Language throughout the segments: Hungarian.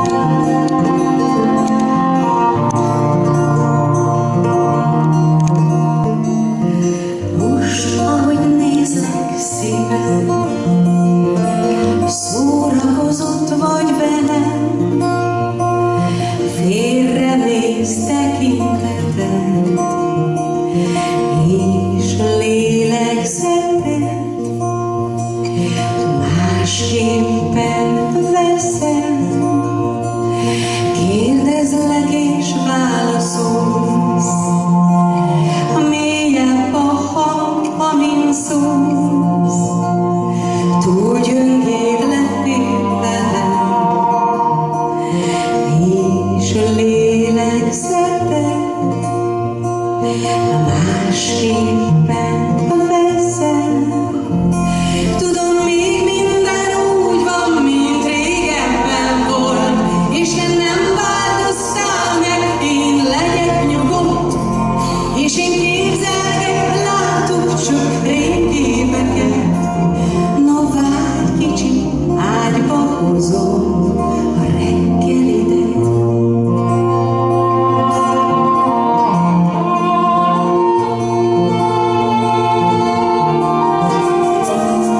Szórakozott vagy velem, félremész tekinteted, és lélegzeted, másképpen veszem. Kérdezlek és válaszolsz, mélyebb a hang, amin szólsz, túl gyöngéd lettél velem, és lélegzeted, másképpen veszem. Tudom, még minden úgy van, mint régebben volt, és te nem változtál meg, én legyek nyugodt, és én képzelgek, látok csak rémképeket. No várj kicsit, ágyba hozom a reggelidet.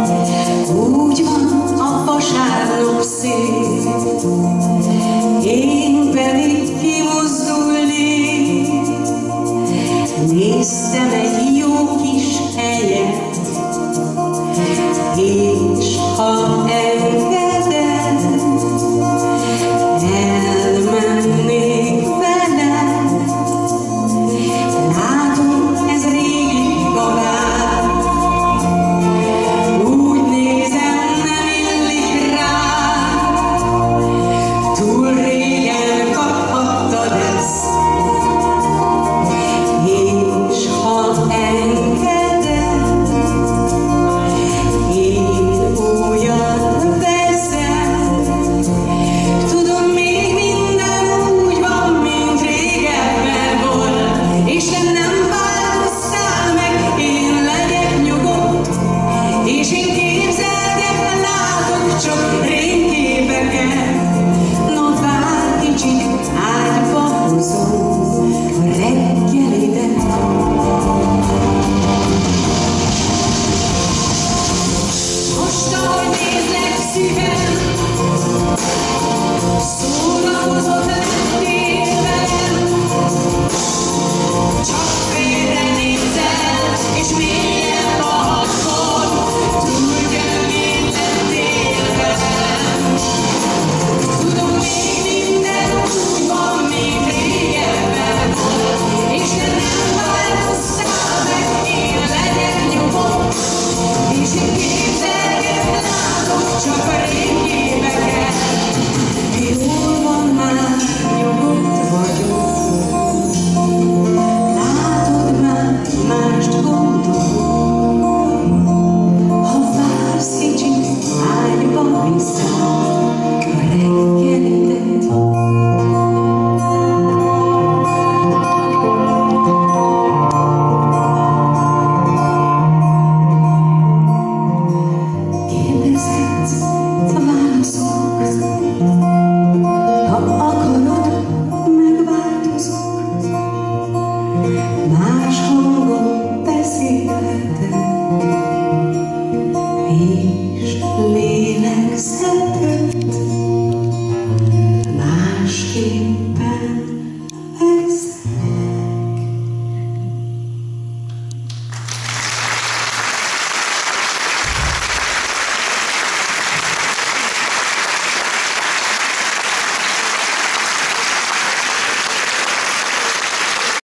Úgy van a vasárnap szép,